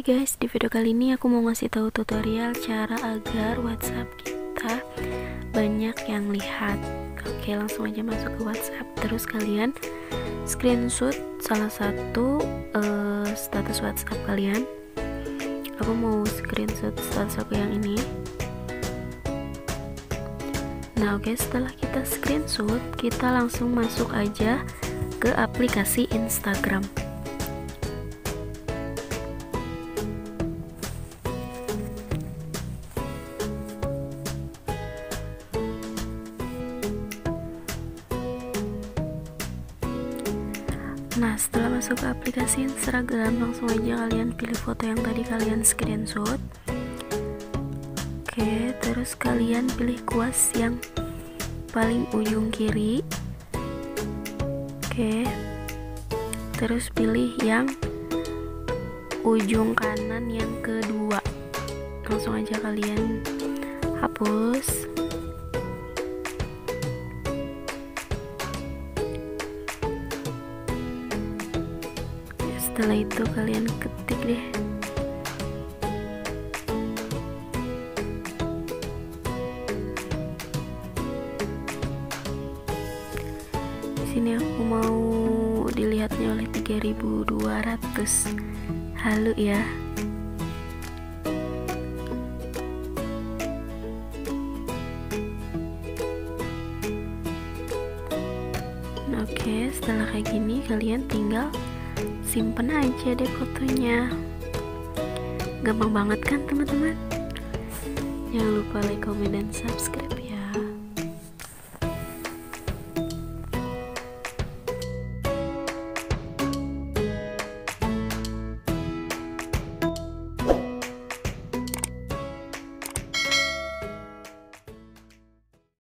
guys, di video kali ini aku mau ngasih tahu tutorial cara agar WhatsApp kita banyak yang lihat. Oke, langsung aja masuk ke WhatsApp. Terus kalian screenshot salah satu status WhatsApp kalian. Aku mau screenshot status aku yang ini. Nah, oke, setelah kita screenshot, kita langsung masuk aja ke aplikasi Instagram. Nah, setelah masuk ke aplikasi Instagram, langsung aja kalian pilih foto yang tadi kalian screenshot. Oke, terus kalian pilih kuas yang paling ujung kiri. Oke, terus pilih yang ujung kanan yang kedua. Langsung aja kalian hapus. Setelah itu kalian ketik deh. Di sini aku mau dilihatnya oleh 3200. Halo ya. Oke, setelah kayak gini kalian tinggal simpen aja deh fotonya. Gampang banget kan teman-teman? Jangan lupa like, comment, dan subscribe.